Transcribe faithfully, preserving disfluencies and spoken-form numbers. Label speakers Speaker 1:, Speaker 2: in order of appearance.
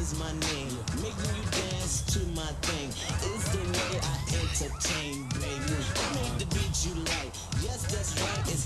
Speaker 1: is my name. Making you dance to my thing is the way I entertain, baby. I made the beat you like. Yes, that's right. It's